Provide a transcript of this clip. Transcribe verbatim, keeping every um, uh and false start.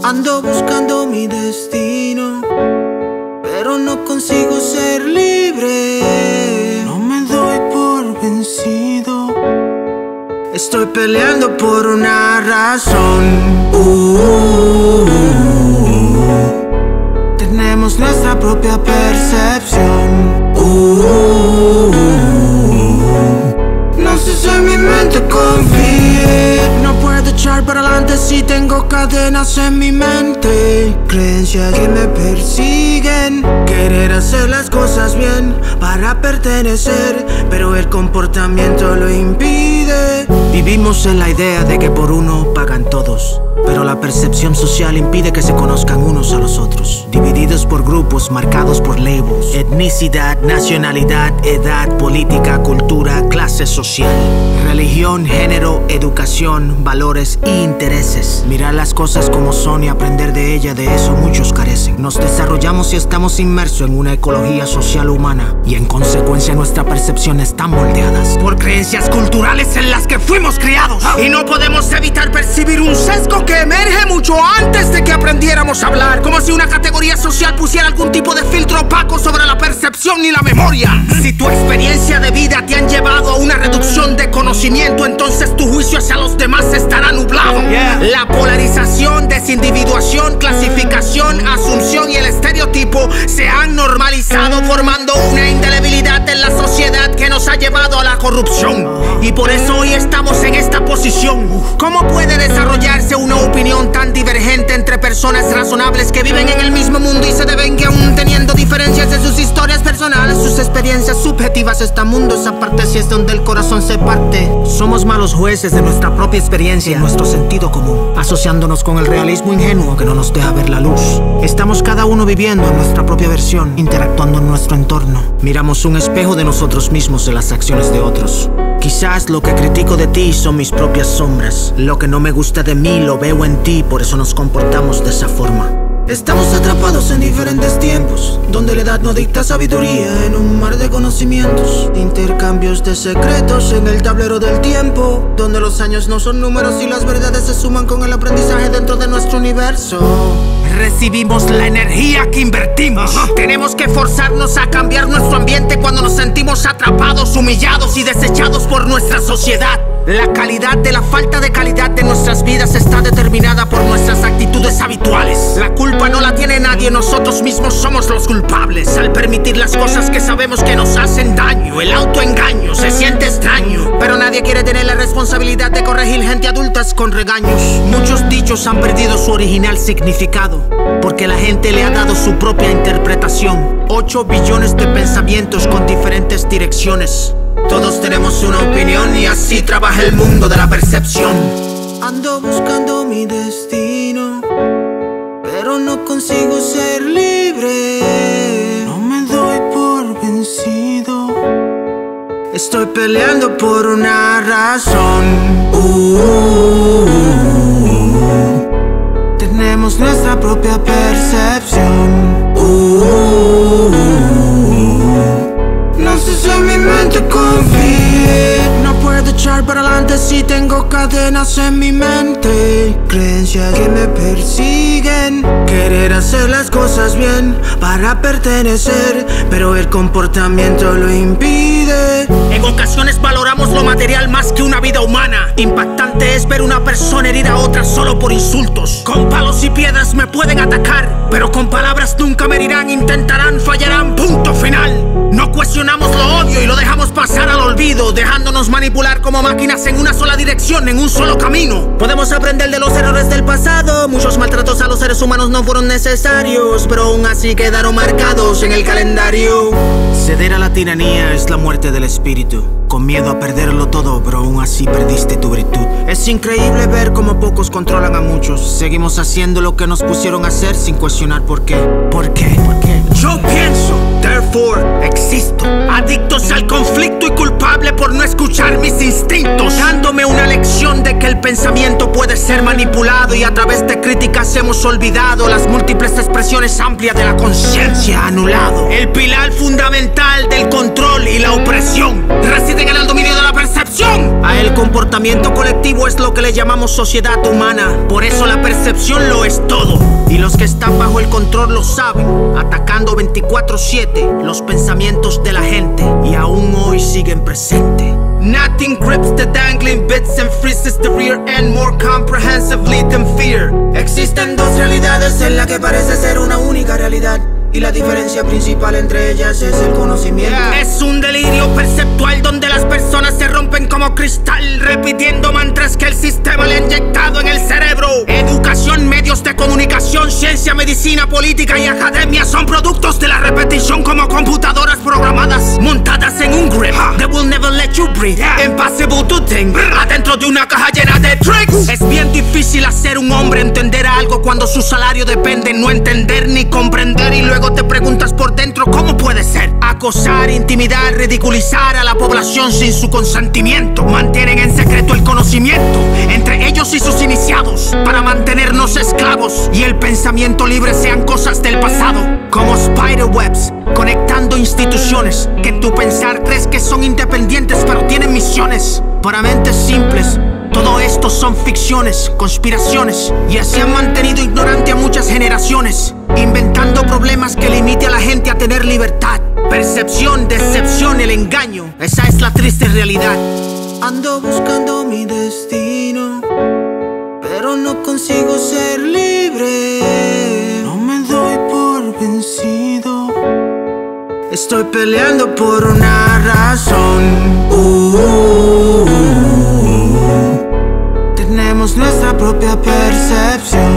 Ando buscando mi destino, pero no consigo ser libre. No me doy por vencido. Estoy peleando por una razón. uh, Tenemos nuestra propia percepción. uh, No sé si en mi mente confíe. No puedo echar para adelante si tengo cadenas en mi mente. Creencias que me persiguen. Querer hacer las cosas bien para pertenecer, pero el comportamiento lo impide. Vivimos en la idea de que por uno pagan todos, pero la percepción social impide que se conozcan unos a los otros. Divididos por grupos marcados por labels: etnicidad, nacionalidad, edad, política, cultura, clase social, religión, género, educación, valores e intereses. Mirar las cosas como son y aprender de ellas, de eso muchos carecen. Nos desarrollamos y estamos inmersos en una ecología social humana, y en consecuencia nuestras percepciones están moldeadas por creencias culturales en las que fuimos criados. Y no podemos evitar percibir un sesgo que emerge mucho antes de que aprendiéramos a hablar, como si una categoría social pusiera algún tipo de filtro opaco sobre la percepción y la memoria. Si tu experiencia de vida te han llevado a una reducción de conocimiento, entonces tu juicio hacia los demás estará nublado. yeah. La polarización, desindividuación, clasificación, asunción y el estereotipo se han normalizado, formando una indelebilidad en la sociedad que nos ha llevado a la corrupción. Y por eso hoy estamos en esta posición. ¿Cómo puede desarrollarse una opinión tan divergente entre personas razonables que viven en el mismo mundo y se deben que aún teniendo diferencias en sus historias personales, sus experiencias subjetivas? Este mundo es aparte, si es donde el corazón se parte. Somos malos jueces de nuestra propia experiencia y nuestro sentido común, asociándonos con el realismo ingenuo que no nos deja ver la luz. Estamos cada uno viviendo en nuestra propia versión, interactuando en nuestro entorno. Miramos un espejo de nosotros mismos en las acciones de otros. Quizás lo que critico de ti son mis propias sombras. Lo que no me gusta de mí lo veo en ti, por eso nos comportamos de esa forma. Estamos atrapados en diferentes tiempos, donde la edad no dicta sabiduría, en un mar de conocimientos, intercambios de secretos en el tablero del tiempo, donde los años no son números y las verdades se suman con el aprendizaje dentro de nuestro universo. Recibimos la energía que invertimos. Ajá. Tenemos que forzarnos a cambiar nuestro ambiente cuando nos sentimos atrapados, humillados y desechados por nuestra sociedad. La calidad de la falta de calidad de nuestras vidas está determinada por nuestras actitudes habituales. La culpa no la tiene nadie, nosotros mismos somos los culpables al permitir las cosas que sabemos que nos hacen daño. El autoengaño se siente extraño, pero nadie quiere tener la responsabilidad de corregir gente adultas con regaños. Muchos dichos han perdido su original significado, porque la gente le ha dado su propia interpretación. Ocho billones de pensamientos con diferentes direcciones. Todos tenemos una opinión y así trabaja el mundo de la percepción. Ando buscando mi destino, pero no consigo ser libre. No me doy por vencido. Estoy peleando por una razón. uh, Tenemos nuestra propia percepción. uh, No sé si en mi mente confíe. No puedo echar para adelante si tengo cadenas en mi mente. Creencias que me persiguen. Querer hacer las cosas bien para pertenecer, pero el comportamiento lo impide. En ocasiones valoramos lo material más que una vida humana. Impactante es ver una persona herir a otra solo por insultos. Con palos y piedras me pueden atacar, pero con palabras nunca me herirán. Intentarán, fallarán, punto final. No cuestionamos lo obvio y lo dejamos pasar al olvido, dejándonos manipular como máquinas en una sola dirección, en un solo camino. Podemos aprender de los errores del pasado. Muchos maltratos a los seres humanos no fueron necesarios, pero aún así quedaron marcados en el calendario. Ceder a la tiranía es la muerte del espíritu. Con miedo a perderlo todo, pero aún así perdiste tu virtud. Es increíble ver cómo pocos controlan a muchos. Seguimos haciendo lo que nos pusieron a hacer sin cuestionar por qué. ¿Por qué? ¿Por qué? Yo pienso, therefore existo. Adictos al conflicto y culpable por no escuchar mis instintos, dándome una lección de que el pensamiento puede ser manipulado, y a través de críticas hemos olvidado las múltiples expresiones amplias de la conciencia. Anulado el pilar fundamental del control y la opresión. Residen en el dominio de la percepción. percepción. A el comportamiento colectivo es lo que le llamamos sociedad humana. Por eso la percepción lo es todo. Y los que están bajo el control lo saben, atacando veinticuatro siete los pensamientos de la gente. Y aún hoy siguen presentes. Nothing grips the dangling bits and freezes the rear end more comprehensively than fear. Existen dos realidades en la que parece ser una única realidad, y la diferencia principal entre ellas es el conocimiento. Yeah. Es un delirio perceptual donde las personas se rompen como cristal, repitiendo mantras que el sistema le ha inyectado en el cerebro. Educación, medios de comunicación, ciencia, medicina, política y academia son productos de la repetición como computadoras programadas, montadas en un grip that will never let you breathe. Yeah. Impossible to think, adentro de una caja llena de tricks. Es bien difícil hacer un hombre entender algo cuando su salario depende en no entender ni comprender, y luego Luego te preguntas por dentro cómo puede ser. Acosar, intimidar, ridiculizar a la población sin su consentimiento. Mantienen en secreto el conocimiento entre ellos y sus iniciados para mantenernos esclavos y el pensamiento libre sean cosas del pasado. Como spiderwebs conectando instituciones que en tu pensar crees que son independientes pero tienen misiones. Para mentes simples todo esto son ficciones, conspiraciones, y así han mantenido ignorante a muchas generaciones, inventando problemas que limite a la gente a tener libertad. Percepción, decepción, el engaño, esa es la triste realidad. Ando buscando mi destino, pero no consigo ser libre. No me doy por vencido. Estoy peleando por una razón. uh, Tenemos nuestra propia percepción.